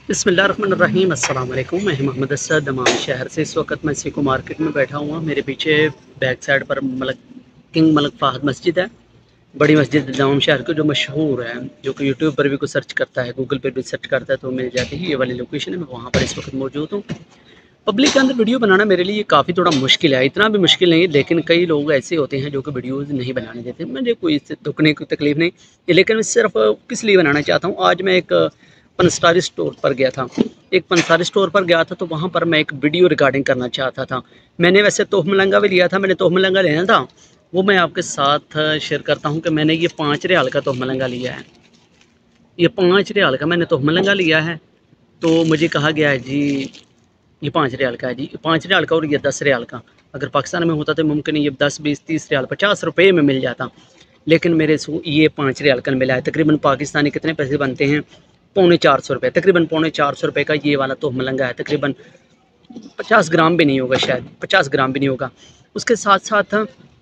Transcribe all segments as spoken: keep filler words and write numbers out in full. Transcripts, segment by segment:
बिस्मिल्लाहिर्रहमानिर्रहीम अस्सलाम वालेकुम। मैं मोहम्मद असद दमाम शहर से। इस वक्त मैं सिको मार्केट में बैठा हुआ। मेरे पीछे बैक साइड पर मलक किंग मलक फ़हद मस्जिद है, बड़ी मस्जिद दमाम शहर की जो मशहूर है, जो कि यूट्यूब पर भी कोई सर्च करता है, गूगल पर भी सर्च करता है तो मिल जाती है। ये वाली लोकेशन है, मैं वहाँ पर इस वक्त मौजूद हूँ। पब्लिक के अंदर वीडियो बनाना मेरे लिए काफ़ी थोड़ा मुश्किल है, इतना भी मुश्किल नहीं, लेकिन कई लोग ऐसे होते हैं जो कि वीडियोज़ नहीं बनाने देते। मुझे कोई इससे दुखने की तकलीफ़ नहीं, लेकिन मैं सिर्फ किस लिए बनाना चाहता हूँ। आज मैं एक पंसारी स्टोर पर गया था एक पंसारी स्टोर पर गया था तो वहाँ पर मैं एक वीडियो रिकॉर्डिंग करना चाहता था। मैंने वैसे तोहफ़ मलंगा भी लिया था, मैंने तोहफ़ मलंगा लेना था, वो मैं आपके साथ शेयर करता हूँ कि मैंने ये पाँच रियाल का तोहफ़ मलंगा लिया है। ये पाँच रियाल का मैंने तोहफ़ मलंगा लिया है। तो मुझे कहा गया है जी ये पाँच रियाल का है, जी पाँच रियाल का और ये दस रियाल का। अगर पाकिस्तान में होता तो मुमकिन ये दस बीस तीस रियाल पचास रुपये में मिल जाता, लेकिन मेरे सो ये पाँच रियाल का मिला है। तकरीबन पाकिस्तानी कितने पैसे बनते हैं, पौने चार सौ रुपये, तकरीबन पौने चार सौ रुपये का ये वाला तोहफ़ मलंगा है। तकरीबन पचास ग्राम भी नहीं होगा, शायद पचास ग्राम भी नहीं होगा। उसके साथ साथ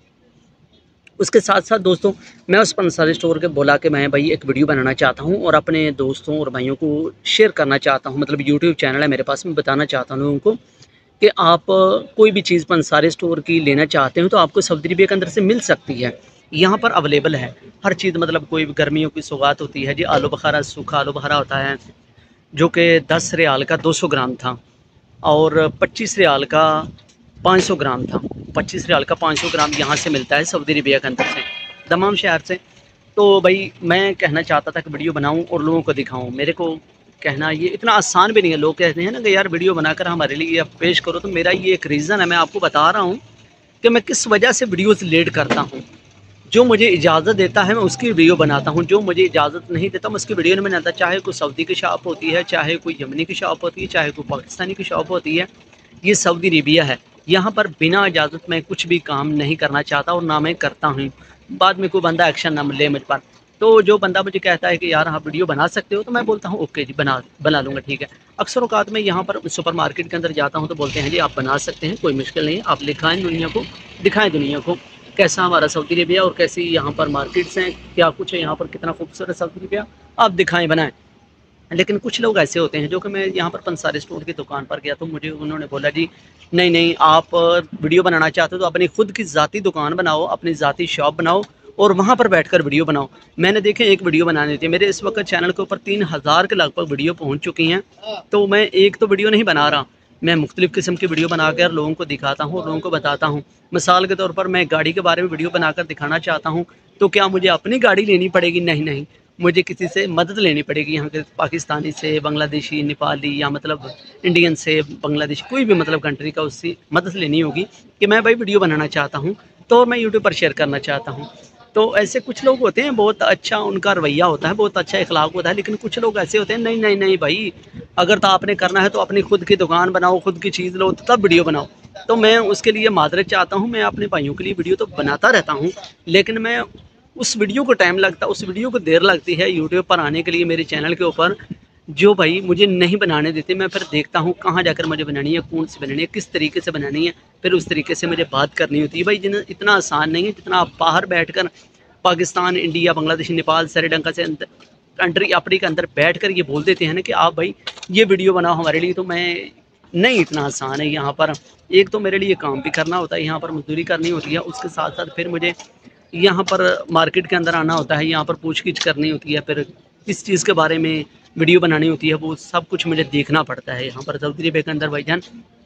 उसके साथ साथ दोस्तों, मैं उस पंसारी स्टोर के बोला कि मैं भाई एक वीडियो बनाना चाहता हूँ और अपने दोस्तों और भाइयों को शेयर करना चाहता हूँ। मतलब यूट्यूब चैनल है मेरे पास, मैं बताना चाहता हूँ लोगों को कि आप कोई भी चीज़ पंसारी स्टोर की लेना चाहते हो तो आपको सऊदी अरबिया के अंदर से मिल सकती है। यहाँ पर अवेलेबल है हर चीज़। मतलब कोई भी गर्मियों की सौगात होती है जी, आलू बुखारा, सूखा आलू बुखारा होता है जो कि दस रियाल का दो सौ ग्राम था और पच्चीस रियाल का पाँच सौ ग्राम था। पच्चीस रियाल का पाँच सौ ग्राम यहाँ से मिलता है सऊदी अरबिया के अंदर से, दमाम शहर से। तो भाई मैं कहना चाहता था कि वीडियो बनाऊँ और लोगों को दिखाऊँ। मेरे को कहना ये इतना आसान भी नहीं है। लोग कहते हैं ना कि यार वीडियो बनाकर हमारे लिए आप पेश करो, तो मेरा ये एक रीज़न है, मैं आपको बता रहा हूँ कि मैं किस वजह से वीडियोज़ लेट करता हूँ। जो मुझे इजाज़त देता है मैं उसकी वीडियो बनाता हूँ, जो मुझे इजाज़त नहीं देता मैं उसकी वीडियो नहीं बनाता। चाहे कोई सऊदी की शॉप होती है, चाहे कोई यमनी की शॉप होती है, चाहे कोई पाकिस्तानी की शॉप होती है, ये सऊदी अरेबिया है। यहाँ पर बिना इजाज़त मैं कुछ भी काम नहीं करना चाहता और ना मैं करता हूँ। बाद में कोई बंदा एक्शन ना ले मुझ पर। तो जो बंदा मुझे कहता है कि यार आप वीडियो बना सकते हो, तो मैं बोलता हूँ ओके जी, बना बना लूँगा, ठीक है। अक्सर औकात में यहाँ पर सुपर मार्केट के अंदर जाता हूँ तो बोलते हैं जी आप बना सकते हैं, कोई मुश्किल नहीं है, आप दिखाएँ दुनिया को, दिखाएँ दुनिया को कैसा हमारा सऊदी अरेबिया और कैसी यहाँ पर मार्केट्स हैं, क्या कुछ है यहाँ पर, कितना खूबसूरत सऊदी अरेबिया, आप दिखाएँ बनाएँ। लेकिन कुछ लोग ऐसे होते हैं जो कि मैं यहाँ पर पंसारी स्टोर की दुकान पर गया तो मुझे उन्होंने बोला जी नहीं नहीं, आप वीडियो बनाना चाहते हो तो अपनी खुद की ज़ाती दुकान बनाओ, अपनी ज़ाती शॉप बनाओ और वहाँ पर बैठकर वीडियो बनाओ। मैंने देखे एक वीडियो बनानी थी, मेरे इस वक्त चैनल के ऊपर तीन हज़ार के लगभग वीडियो पहुँच चुकी हैं। तो मैं एक तो वीडियो नहीं बना रहा, मैं मुख्तलिफ़ किस्म की वीडियो बनाकर लोगों को दिखाता हूँ और लोगों को बताता हूँ। मिसाल के तौर पर मैं गाड़ी के बारे में वीडियो बनाकर दिखाना चाहता हूँ, तो क्या मुझे अपनी गाड़ी लेनी पड़ेगी? नहीं नहीं, मुझे किसी से मदद लेनी पड़ेगी, यहाँ के पाकिस्तानी से, बांग्लादेशी, नेपाली या मतलब इंडियन से, बांग्लादेशी, कोई भी मतलब कंट्री का उससे मदद लेनी होगी कि मैं भाई वीडियो बनाना चाहता हूँ तो मैं यूट्यूब पर शेयर करना चाहता हूँ। तो ऐसे कुछ लोग होते हैं, बहुत अच्छा उनका रवैया होता है, बहुत अच्छा इखलाक होता है। लेकिन कुछ लोग ऐसे होते हैं नहीं नहीं नहीं भाई, अगर तो आपने करना है तो अपनी खुद की दुकान बनाओ, खुद की चीज़ लो तब वीडियो बनाओ। तो मैं उसके लिए माजरत चाहता हूँ। मैं अपने भाइयों के लिए वीडियो तो बनाता रहता हूँ, लेकिन मैं उस वीडियो को टाइम लगता, उस वीडियो को देर लगती है यूट्यूब पर आने के लिए मेरे चैनल के ऊपर, जो भाई मुझे नहीं बनाने देते। मैं फिर देखता हूँ कहाँ जाकर मुझे बनानी है, कौन सी बनानी है, किस तरीके से बनानी है, फिर उस तरीके से मुझे बात करनी होती है। भाई जिन इतना आसान नहीं है जितना आप बाहर बैठकर पाकिस्तान, इंडिया, बांग्लादेश, नेपाल, श्रीलंका से कंट्री अपनी के अंदर बैठकर ये बोल देते हैं ना कि आप भाई ये वीडियो बनाओ हमारे लिए, तो मैं नहीं, इतना आसान है। यहाँ पर एक तो मेरे लिए काम भी करना होता है, यहाँ पर मजदूरी करनी होती है, उसके साथ साथ फिर मुझे यहाँ पर मार्केट के अंदर आना होता है, यहाँ पर पूछ-गिछ करनी होती है, फिर किस चीज़ के बारे में वीडियो बनानी होती है, वो सब कुछ मुझे देखना पड़ता है। यहाँ पर सऊदी अरबिया के अंदर भाईजान,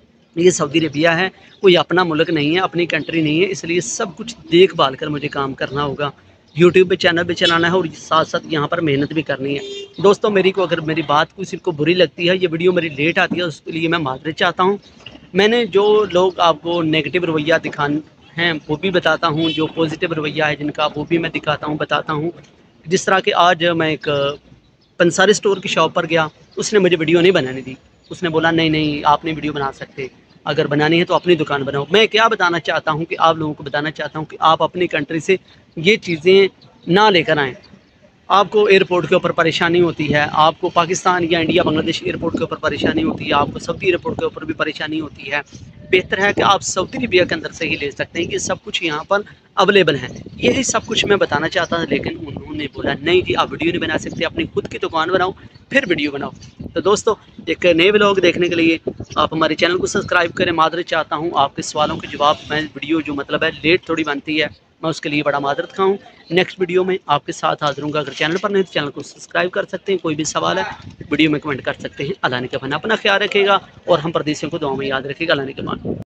ये सऊदी अरबिया है, कोई अपना मुल्क नहीं है, अपनी कंट्री नहीं है, इसलिए सब कुछ देख-भाल कर मुझे काम करना होगा। यूट्यूब पे चैनल भी चलाना है और साथ-साथ यहाँ पर मेहनत भी करनी है। दोस्तों, मेरी को अगर मेरी बात किसी को बुरी लगती है, ये वीडियो मेरी लेट आती है, उसके लिए मैं माफ़ी चाहता हूँ। मैंने जो लोग आपको नेगेटिव रवैया दिखान हैं वो भी बताता हूँ, जो पॉजिटिव रवैया है जिनका वो भी मैं दिखाता हूँ, बताता हूँ। जिस तरह कि आज मैं एक पंसारी स्टोर की शॉप पर गया, उसने मुझे वीडियो नहीं बनाने दी। उसने बोला नहीं नहीं, आप नहीं वीडियो बना सकते, अगर बनानी है तो अपनी दुकान बनाओ। मैं क्या बताना चाहता हूँ कि आप लोगों को बताना चाहता हूँ कि आप अपनी कंट्री से ये चीज़ें ना लेकर आएँ। आपको एयरपोर्ट के ऊपर परेशानी होती है, आपको पाकिस्तान या इंडिया, बांग्लादेश एयरपोर्ट के ऊपर परेशानी होती है, आपको सऊदी एयरपोर्ट के ऊपर भी परेशानी होती है। बेहतर है कि आप सऊदी अरबिया के अंदर से ही ले सकते हैं, ये सब कुछ यहाँ पर अवेलेबल है। यही सब कुछ मैं बताना चाहता था, लेकिन उन्होंने हमने बोला नहीं जी आप वीडियो नहीं बना सकते, अपनी खुद की दुकान बनाओ फिर वीडियो बनाओ। तो दोस्तों एक नए व्लॉग देखने के लिए आप हमारे चैनल को सब्सक्राइब करें। मादरत चाहता हूँ आपके सवालों के जवाब, मैं वीडियो जो मतलब है लेट थोड़ी बनती है, मैं उसके लिए बड़ा मादरत खाऊँ। नेक्स्ट वीडियो में आपके साथ हाजिर हूँगा। अगर चैनल पर नहीं तो चैनल को सब्सक्राइब कर सकते हैं, कोई भी सवाल है वीडियो में कमेंट कर सकते हैं। अल्लाह ने के बना अपना ख्याल रखेगा और हम परदेसियों को दुआ में याद रखेगा। अल्लाह ने के मान।